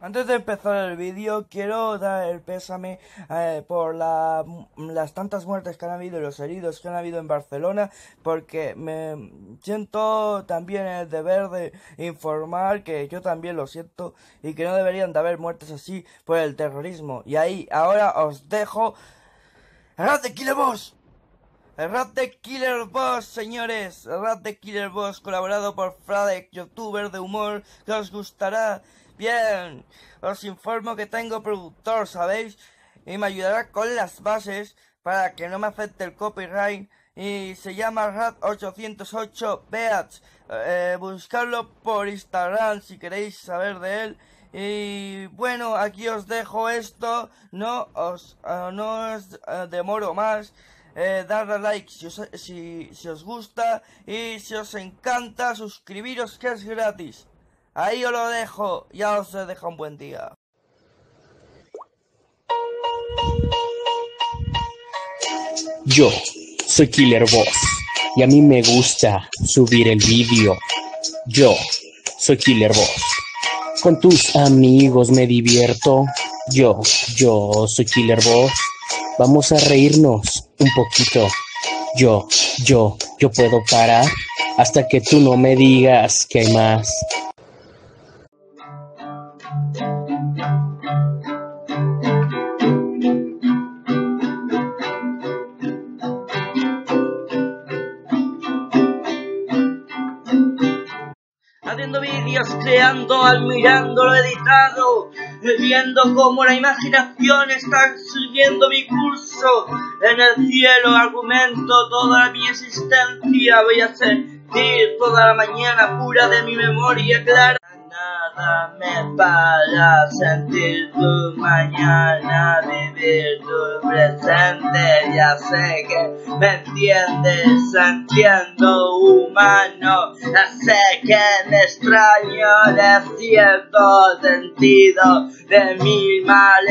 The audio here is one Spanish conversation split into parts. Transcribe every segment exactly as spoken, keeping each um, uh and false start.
Antes de empezar el vídeo, quiero dar el pésame eh, por la, las tantas muertes que han habido y los heridos que han habido en Barcelona, porque me siento también el deber de informar que yo también lo siento y que no deberían de haber muertes así por el terrorismo. Y ahí, ahora os dejo el rap de Killer Boss. El rap de Killer Boss, señores. El rap de Killer Boss, colaborado por Fradek, youtuber de humor, que os gustará. Bien, os informo que tengo productor, ¿sabéis? Y me ayudará con las bases para que no me afecte el copyright. Y se llama Rat ochocientos ocho Beats. Eh, buscarlo por Instagram si queréis saber de él. Y bueno, aquí os dejo esto. No os, uh, no os uh, demoro más. Eh, darle a like si os, si, si os gusta. Y si os encanta, suscribiros, que es gratis. Ahí os lo dejo, ya os he dejado un buen día. Yo soy Killer Boss y a mí me gusta subir el vídeo. Yo soy Killer Boss. Con tus amigos me divierto. Yo, yo soy Killer Boss. Vamos a reírnos un poquito. Yo, yo, yo puedo parar hasta que tú no me digas que hay más. Haciendo vídeos, creando, admirando lo editado, viendo cómo la imaginación está siguiendo mi curso. En el cielo argumento toda mi existencia, voy a sentir toda la mañana pura de mi memoria clara. Nada me para sentir tu mañana, vivir tu presente. Ya sé que me entiendes, entiendo humano. Ya sé que me extraño de cierto sentido, de mil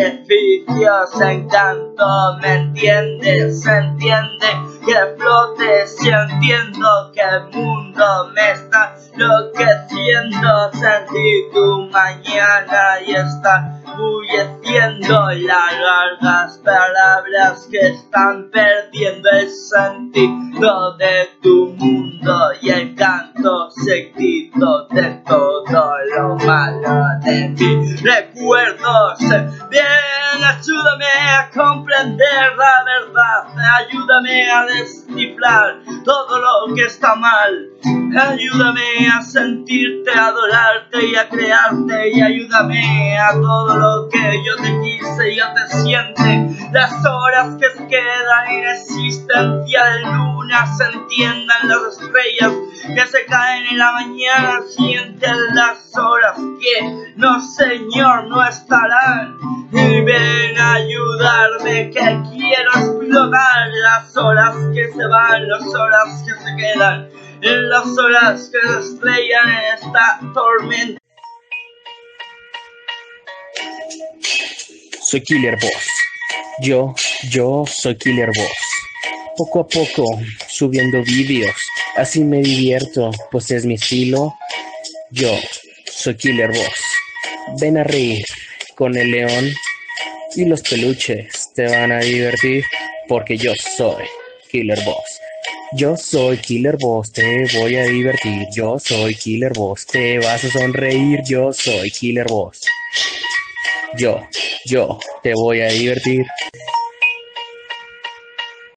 maleficios, encanto. Me entiendes, se entiende que flotes y entiendo que el mundo me está enloqueciendo. Sentí tu mañana y está bulleciendo las largas palabras que están perdiendo el sentido de tu mundo y el canto seguido de todo lo malo de mis recuerdos. Bien, ayúdame a comprender la verdad, ayúdame a descifrar todo lo que está mal, ayúdame a sentirte, a adorarte y a crearte, y ayúdame a todo lo que yo te quise y yo te siente. Las horas que se quedan en existencia de luna se entiendan, las estrellas que se caen en la mañana sienten las horas que no, señor, no estarán. Y ven a ayudarme que quiero explotar las horas que se van, las horas que se quedan, en las horas que se estrellan en esta tormenta. Soy Killer Boss. Yo, yo soy Killer Boss. Poco a poco, subiendo vídeos, así me divierto, pues es mi estilo. Yo soy Killer Boss. Ven a reír con el león y los peluches, te van a divertir, porque yo soy Killer Boss. Yo soy Killer Boss, te voy a divertir. Yo soy Killer Boss, te vas a sonreír. Yo soy Killer Boss. Yo, yo te voy a divertir.